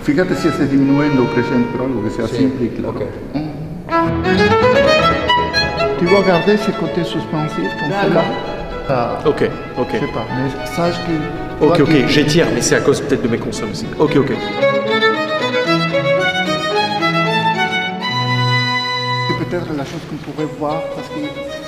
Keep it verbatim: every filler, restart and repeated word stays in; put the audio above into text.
Fíjate si estás disminuyendo o crescendo, pero algo que sea Sí, simple y claro. ok. Tu vas garder ces côtés suspensifs comme cela. Ah, Ok, ok. je sais pas, mais sache que... Ok, toi ok, qui- j'étire, mais c'est à cause peut-être de mes consonnes aussi. Ok, ok. C'est peut-être la chose qu'on pourrait voir parce que